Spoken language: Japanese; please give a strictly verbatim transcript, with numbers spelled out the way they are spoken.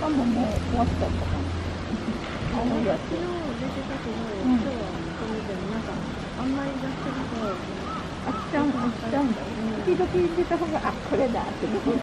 んももう終わっちゃったかな。青いやつ。 昨日出てたけど、今日はこれでもなんかあんまり出してると飽きちゃう、飽きちゃうんだ。時々出た方が、あ、これだって。